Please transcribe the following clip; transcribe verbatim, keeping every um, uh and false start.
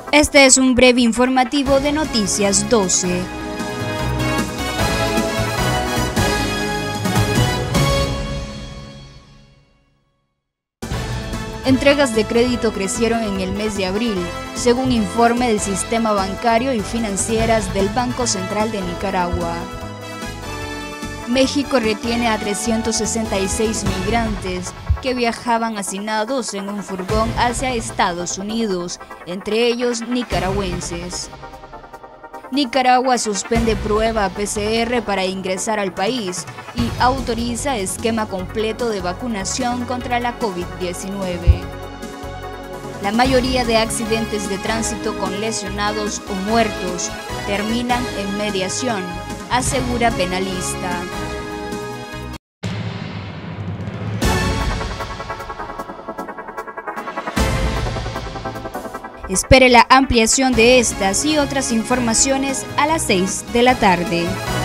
Este es un breve informativo de Noticias doce. Entregas de crédito crecieron en el mes de abril, según informe del Sistema Bancario y Financieras del Banco Central de Nicaragua. México retiene a trescientos sesenta y seis migrantes que viajaban hacinados en un furgón hacia Estados Unidos, entre ellos nicaragüenses. Nicaragua suspende prueba P C R para ingresar al país y autoriza esquema completo de vacunación contra la COVID diecinueve. La mayoría de accidentes de tránsito con lesionados o muertos terminan en mediación, asegura penalista. Espere la ampliación de estas y otras informaciones a las seis de la tarde.